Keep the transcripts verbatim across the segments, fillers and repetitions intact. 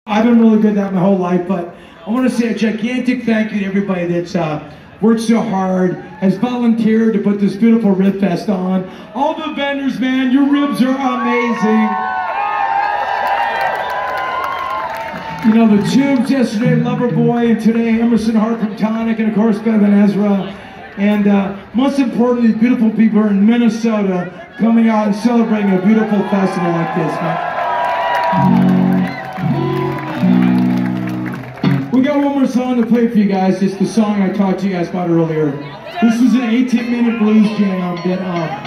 I've been really good at that my whole life, but I want to say a gigantic thank you to everybody that's uh, worked so hard, has volunteered to put this beautiful rib fest on. All the vendors, man, your ribs are amazing. You know, the Tubes yesterday, Loverboy, and today Emerson Hart from Tonic, and of course Bev and Ezra. And uh, most importantly, these beautiful people are in Minnesota coming out and celebrating a beautiful festival like this, man. We got one more song to play for you guys. It's the song I talked to you guys about earlier. This was an eighteen minute blues jam that um,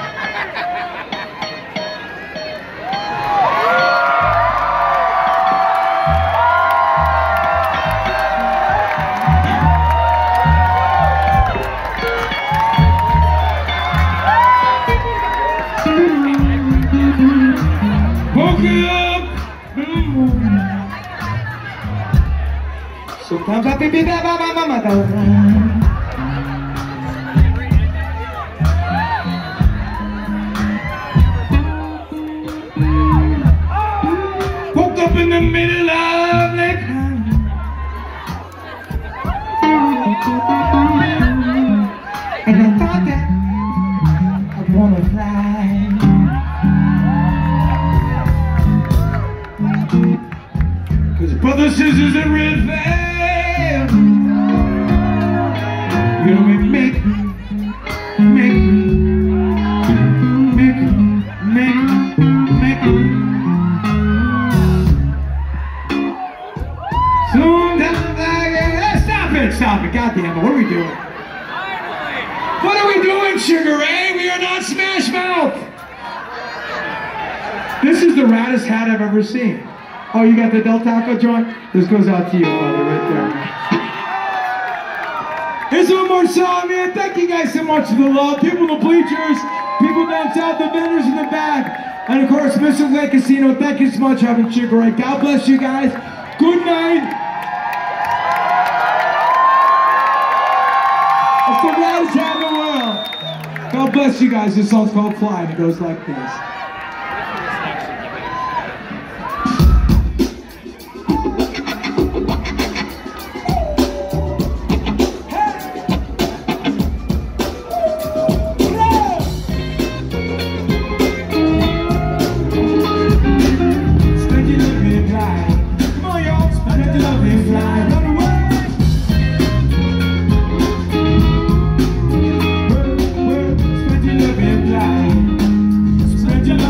sometimes I think that my mama woke up in the middle of the night, and I thought that I'd wanna fly. Cause brother, sisters, and red veil, you know, make me, make me, make me, make me, make me. Sometimes I get, stop it, stop it, goddamn it, what are we doing? What are we doing, Sugar Ray? We are not Smash Mouth. This is the raddest hat I've ever seen. Oh, you got the Del Taco joint? This goes out to you, brother, right there. Here's one more song, man. Thank you guys so much for the love. People in the bleachers, people down south, the vendors in the back, and of course, Mister Lake Casino. Thank you so much for having Sugar Ray. God bless you guys. Good night. It's the raddest hat in the world. God bless you guys. This song's called Fly, and it goes like this. Spread your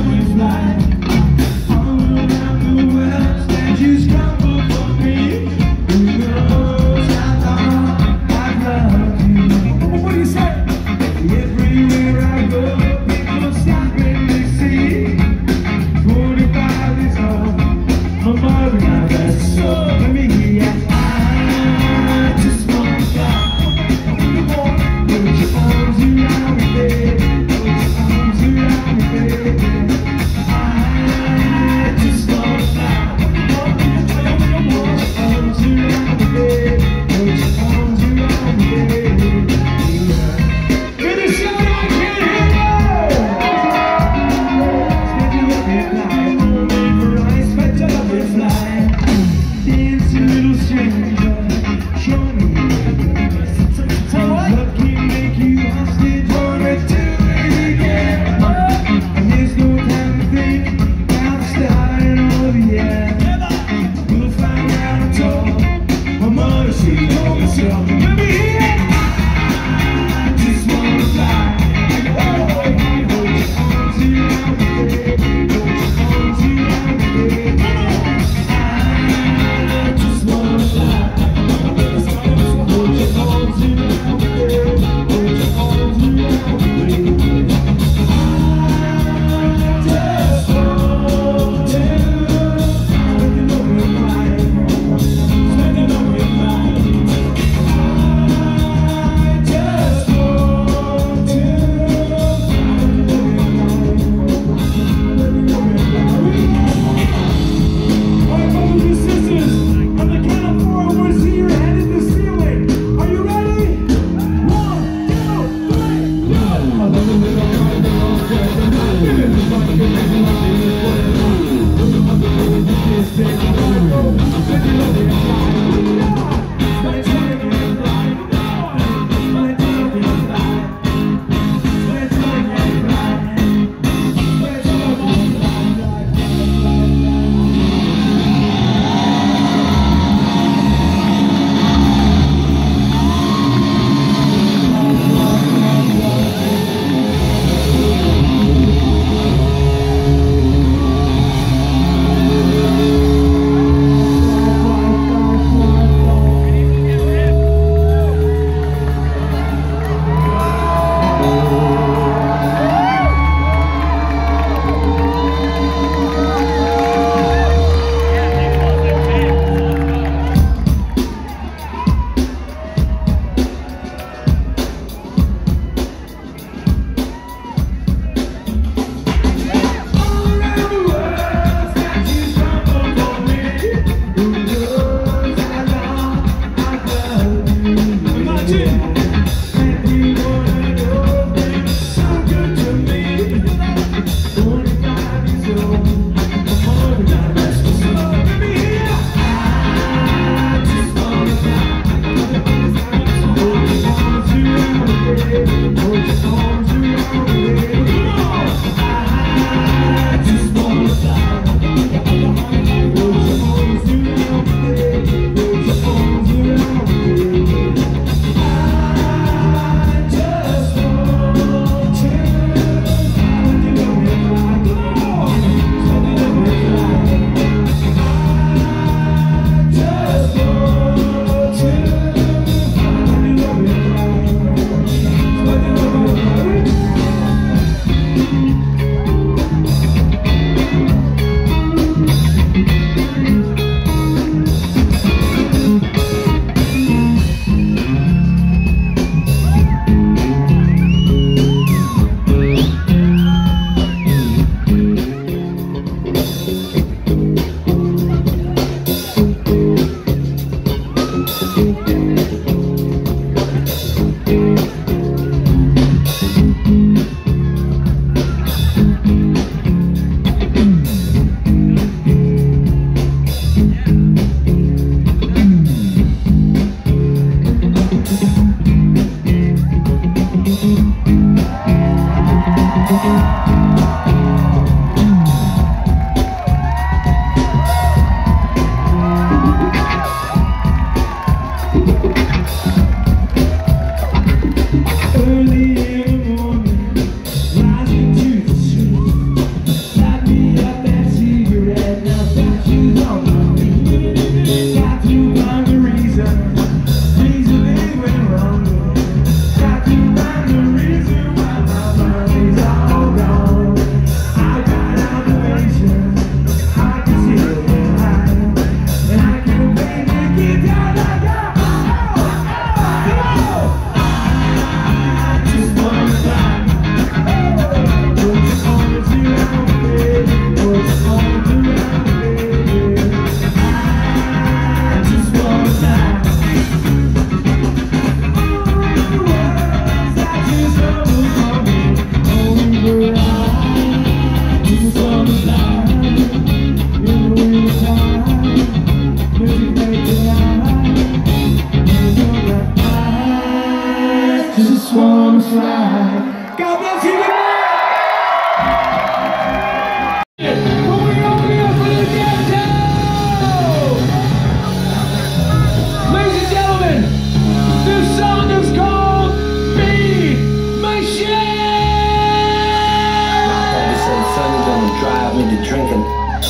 be drinking.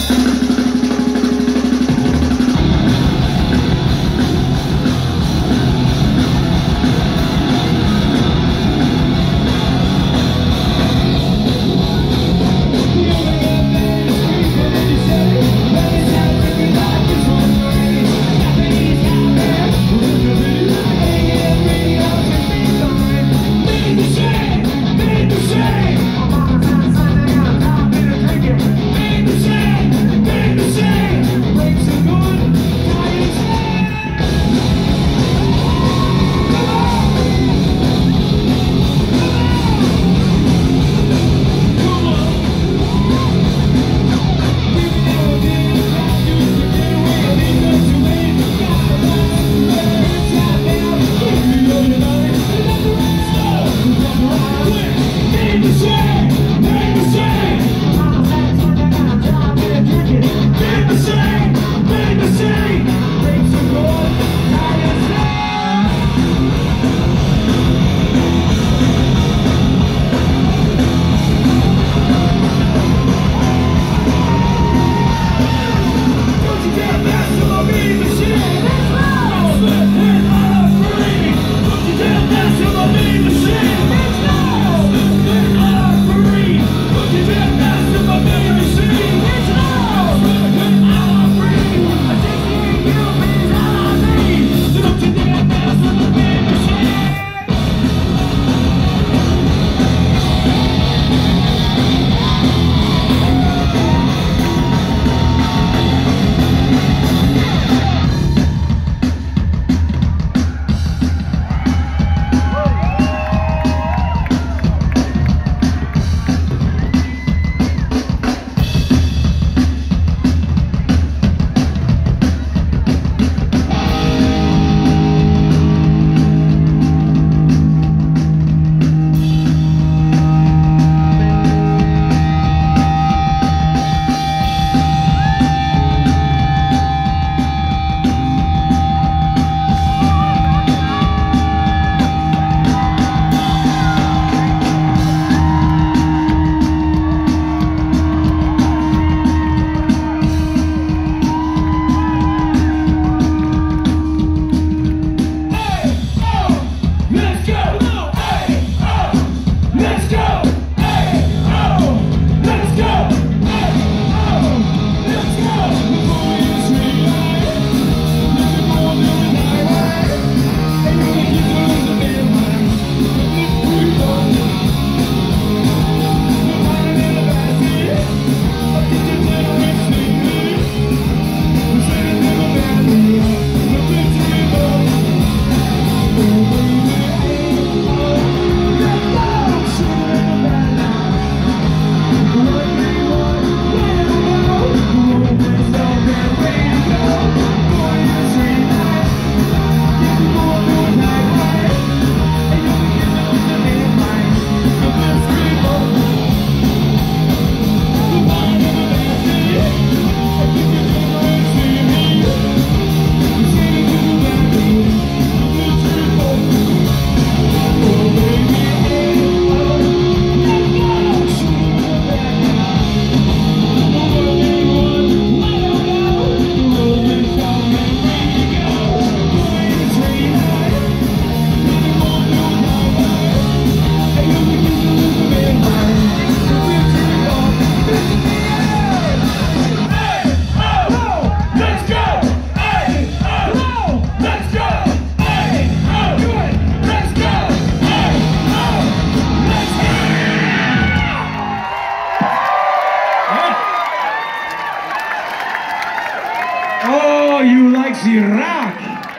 likes rock.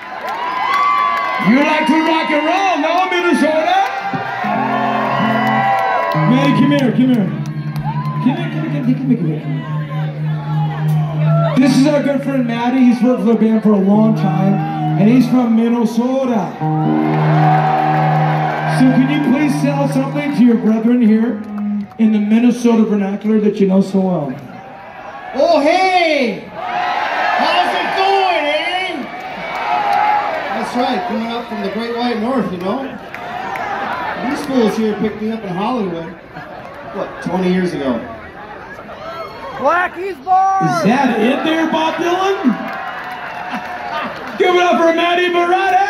You like to rock and roll, no, Minnesota? Man, come here, come here. Come here, come here, come here, come here, come here. This is our good friend Matty. He's worked for the band for a long time, and he's from Minnesota. So can you please tell something to your brethren here in the Minnesota vernacular that you know so well? Oh, hey! How's it going, eh? That's right, coming up from the Great White North, you know? These fools here picked me up in Hollywood, what, twenty years ago. Blackie's Bar! Is that it there, Bob Dylan? Give it up for Matty Barada!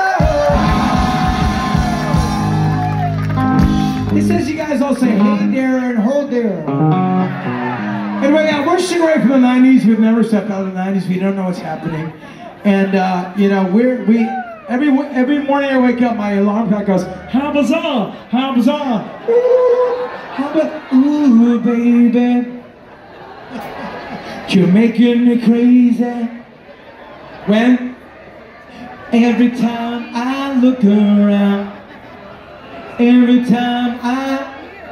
He says you guys all say, hey there and hold there. Anyway, yeah, we're Sugar Ray from the nineties. We've never stepped out of the nineties. We don't know what's happening. And, uh, you know, we're, we, every every morning I wake up, my alarm clock goes, how bizarre, how bizarre. Ooh, how about, ooh, baby. You're making me crazy. When every time I look around, every time I,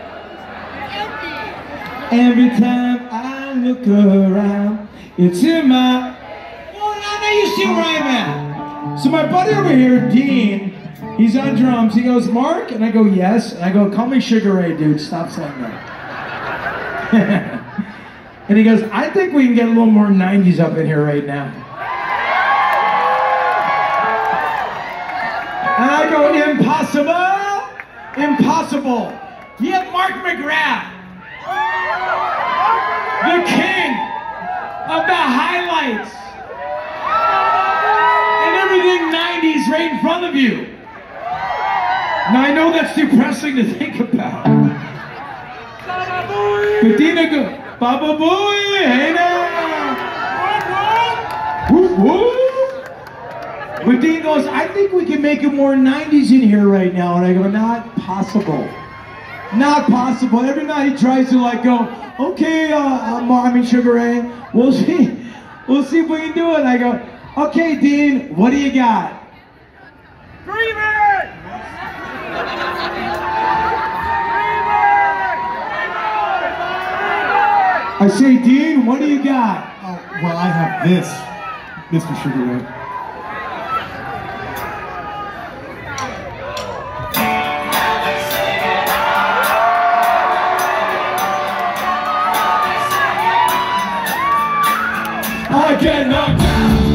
every time I look around, it's in my, well, I know you see where I'm at. So my buddy over here, Dean, he's on drums. He goes, Mark? And I go, yes. And I go, call me Sugar Ray, dude. Stop saying that. And he goes, I think we can get a little more nineties up in here right now. And I go, impossible, impossible. You have Mark McGrath, the king of the highlights and everything nineties right in front of you. Now I know that's depressing to think about. But Dina go, Baba Booey, hey now. Whoop, whoop. But Dean goes, I think we can make it more nineties in here right now. And I go, not possible. Not possible. Every night he tries to like go, okay, uh, uh, I mean Sugar Ray, we'll see. We'll see if we can do it. And I go, okay, Dean, what do you got? Freebird! I say, Dean, what do you got? Oh, well, I have this, Mister Sugar Ray. I get knocked down.